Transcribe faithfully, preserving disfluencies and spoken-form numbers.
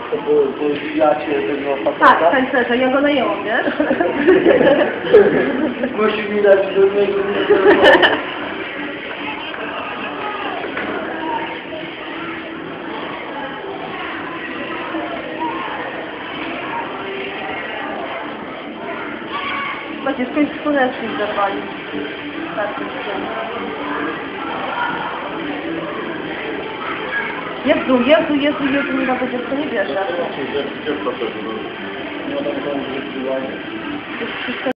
To było, bo zbijacie tego faceta? Tak, tańcerze, ja go najęłam, wiesz? Musi mi dać do niego. Będzie w końcu słonecznik zerwali. Tak, Jezu, Jezu, Jezu, Jezu, nie ma to dziecko nie bierze. Gdzie w procesie? Nie ma tam, że